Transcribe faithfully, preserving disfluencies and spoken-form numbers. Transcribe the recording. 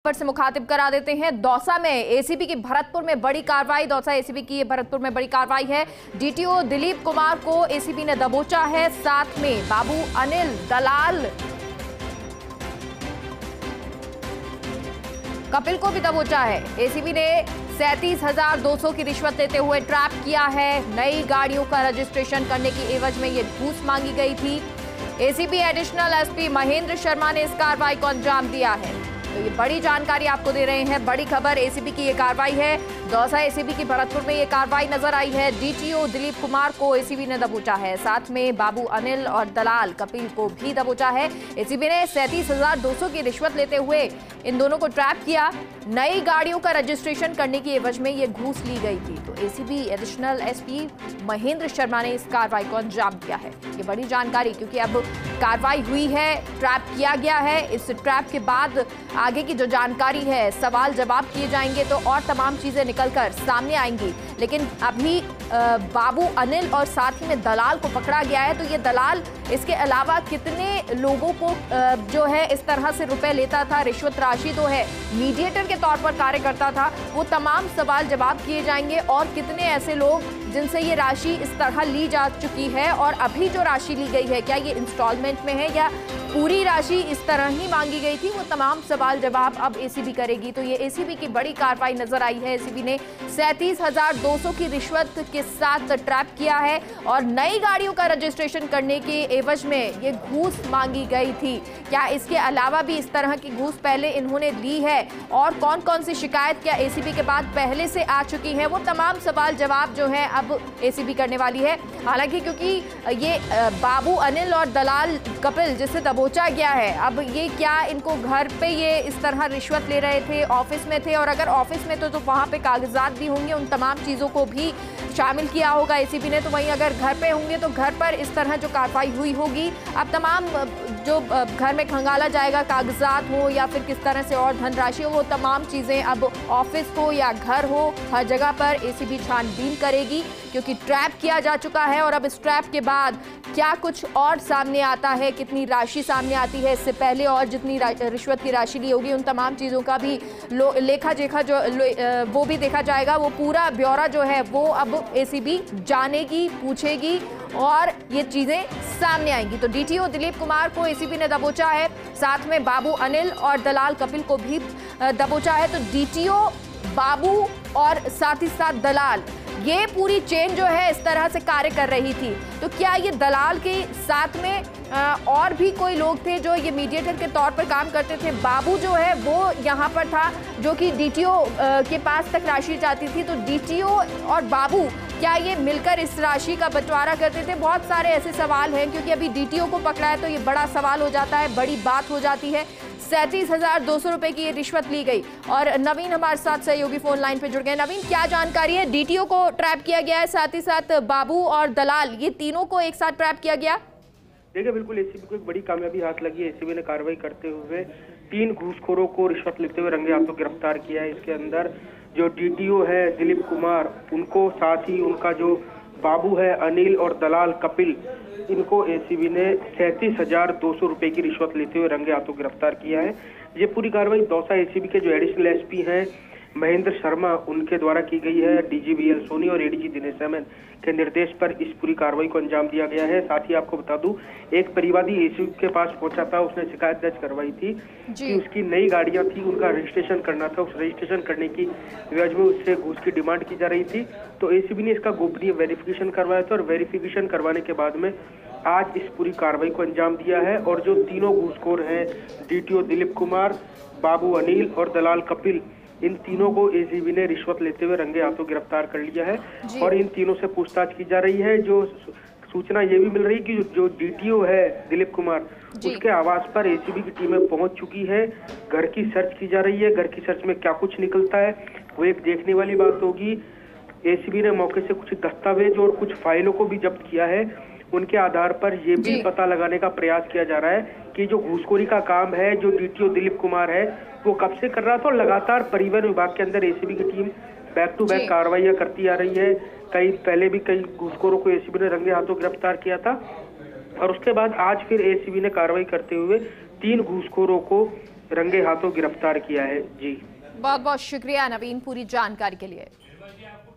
पर से मुखातिब करा देते हैं। दौसा में एसीबी की भरतपुर में बड़ी कार्रवाई। दौसा एसीबी की भरतपुर में बड़ी कार्रवाई है। डीटीओ दिलीप कुमार को एसीबी ने दबोचा है, साथ में बाबू अनिल दलाल कपिल को भी दबोचा है। एसीबी ने सैंतीस हजार दो सौ की रिश्वत लेते हुए ट्रैप किया है। नई गाड़ियों का रजिस्ट्रेशन करने की एवज में ये घूस मांगी गई थी। ACB additional SP Mahendra Sharma ने इस कार्रवाई को अंजाम दिया है। तो ये बड़ी जानकारी आपको दे रहे हैं, बड़ी खबर एसीबी की ये कार्रवाई है। दौसा एसीबी की भरतपुर में ये कार्रवाई नजर आई है। डीटीओ दिलीप कुमार को एसीबी ने दबोचा है, साथ में बाबू अनिल और दलाल कपिल को भी दबोचा है। एसीबी ने सैंतीस हजार दो सौ की रिश्वत लेते हुए इन दोनों को ट्रैप किया। नई गाड़ियों का रजिस्ट्रेशन करने की एवज में ये घूस ली गई थी। तो ACB additional SP Mahendra Sharma ने इस कार्रवाई को अंजाम दिया है। ये बड़ी जानकारी, क्योंकि अब कार्रवाई हुई है, ट्रैप किया गया है। इस ट्रैप के बाद आगे की जो जानकारी है, सवाल जवाब किए जाएंगे तो और तमाम चीजें निकलकर सामने आएंगी। लेकिन अभी बाबू अनिल और साथ ही में दलाल को पकड़ा गया है। तो ये दलाल इसके अलावा कितने लोगों को जो है इस तरह से रुपए लेता था, रिश्वत राशि तो है, मीडिएटर के तौर पर कार्य करता था, वो तमाम सवाल जवाब किए जाएंगे। और कितने ऐसे लोग जिनसे ये राशि इस तरह ली जा चुकी है और अभी जो राशि ली गई है, क्या ये इंस्टॉलमेंट में है या पूरी राशि इस तरह ही मांगी गई थी, वो तमाम सवाल जवाब अब एसीबी करेगी। तो ये एसीबी की बड़ी कार्रवाई नजर आई है। एसीबी ने सैंतीस हजार दो सौ की रिश्वत के साथ ट्रैप किया है और नई गाड़ियों का रजिस्ट्रेशन करने के एवज में ये घूस मांगी गई थी। क्या इसके अलावा भी इस तरह की घूस पहले इन्होंने ली है और कौन कौन सी शिकायत क्या एसीबी के बाद पहले से आ चुकी है, वो तमाम सवाल जवाब जो है अब एसीबी करने वाली है। हालांकि क्योंकि ये बाबू अनिल और दलाल कपिल जिसे दबोचा गया है, अब ये क्या इनको घर पे ये इस तरह रिश्वत ले रहे थे, ऑफिस में थे, और अगर ऑफिस में तो, तो वहाँ पे कागजात भी होंगे, उन तमाम चीज़ों को भी शामिल किया होगा एसीबी ने। तो वहीं अगर घर पे होंगे तो घर पर इस तरह जो कार्रवाई हुई होगी, अब तमाम जो घर में खंगाला जाएगा, कागजात हो या फिर किस तरह से और धनराशि हो, वो तमाम चीज़ें अब ऑफिस हो या घर हो, हर जगह पर एसीबी छानबीन करेगी, क्योंकि ट्रैप किया जा चुका है। और अब इस ट्रैप के बाद क्या कुछ और सामने आता है, कितनी राशि सामने आती है, इससे पहले और जितनी रिश्वत की राशि ली होगी, उन तमाम चीज़ों का भी लेखा जोखा जो वो भी देखा जाएगा। वो पूरा ब्यौरा जो है वो अब एसीबी जानेगी, पूछेगी और ये चीज़ें सामने आएंगी। तो डीटीओ दिलीप कुमार को एसीबी ने दबोचा है, साथ में बाबू अनिल और दलाल कपिल को भी दबोचा है। तो डीटीओ, बाबू और साथ ही साथ दलाल, ये पूरी चेन जो है इस तरह से कार्य कर रही थी। तो क्या ये दलाल के साथ में आ, और भी कोई लोग थे जो ये मीडिएटर के तौर पर काम करते थे? बाबू जो है वो यहाँ पर था, जो कि डीटीओ के पास तक राशि जाती थी। तो डीटीओ और बाबू क्या ये मिलकर इस राशि का बंटवारा करते थे? बहुत सारे ऐसे सवाल हैं, क्योंकि अभी डीटीओ को पकड़ा है तो ये बड़ा सवाल हो जाता है, बड़ी बात हो जाती है। सैंतीस हजार दो सौ रुपए की ये रिश्वत ली गई। और नवीन हमारे साथ सहयोगी फोन लाइन पे जुड़ गए। नवीन, क्या जानकारी है? डीटीओ को ट्रैप किया गया है, साथ ही साथ बाबू और दलाल, ये तीनों को एक साथ ट्रैप किया गया। देखिए, बिल्कुल एसीबी को एक बड़ी कामयाबी हाथ लगी है। एसीबी ने कार्रवाई करते हुए तीन घूसखोरों को रिश्वत लेते हुए रंगे हाथों गिरफ्तार किया है। इसके अंदर जो डीटीओ है दिलीप कुमार, उनको, साथ ही उनका जो बाबू है अनिल और दलाल कपिल, इनको एसीबी ने सैंतीस हजार दो सौ रुपए की रिश्वत लेते हुए रंगे हाथों गिरफ्तार किया है। ये पूरी कार्रवाई दौसा एसीबी के जो एडिशनल एसपी हैं महेंद्र शर्मा, उनके द्वारा की गई है। डीजी बी एल सोनी और एडीजी दिनेश अहमद के निर्देश पर इस पूरी कार्रवाई को अंजाम दिया गया है। साथ ही आपको बता दूं, एक परिवादी एसीबी के पास पहुंचा था, उसने शिकायत दर्ज करवाई थी कि उसकी नई गाड़ियां थी, उनका रजिस्ट्रेशन करना था। उस रजिस्ट्रेशन करने की एवज में उससे घूस की डिमांड की जा रही थी। तो एसीबी ने इसका गोपनीय वेरिफिकेशन करवाया था और वेरिफिकेशन करवाने के बाद में आज इस पूरी कार्रवाई को अंजाम दिया है। और जो तीनों घूसखोर हैं, डीटीओ दिलीप कुमार, बाबू अनिल और दलाल कपिल, इन तीनों को एसीबी ने रिश्वत लेते हुए रंगे हाथों गिरफ्तार कर लिया है और इन तीनों से पूछताछ की जा रही है। जो सूचना ये भी मिल रही है कि जो डीटीओ है दिलीप कुमार, उसके आवास पर एसीबी की टीमें पहुंच चुकी है। घर की सर्च की जा रही है। घर की सर्च में क्या कुछ निकलता है वो एक देखने वाली बात होगी। एसीबी ने मौके से कुछ दस्तावेज और कुछ फाइलों को भी जब्त किया है। उनके आधार पर यह भी पता लगाने का प्रयास किया जा रहा है कि जो घूसखोरी का काम है जो डीटीओ दिलीप कुमार है वो कब से कर रहा था। और लगातार परिवहन विभाग के अंदर एसीबी की टीम बैक टू बैक कार्रवाइयां करती आ रही है। कई पहले भी कई घूसखोरों को एसीबी ने रंगे हाथों गिरफ्तार किया था और उसके बाद आज फिर एसीबी ने कार्रवाई करते हुए तीन घूसखोरों को रंगे हाथों गिरफ्तार किया है। जी बहुत बहुत शुक्रिया नवीन पूरी जानकारी के लिए।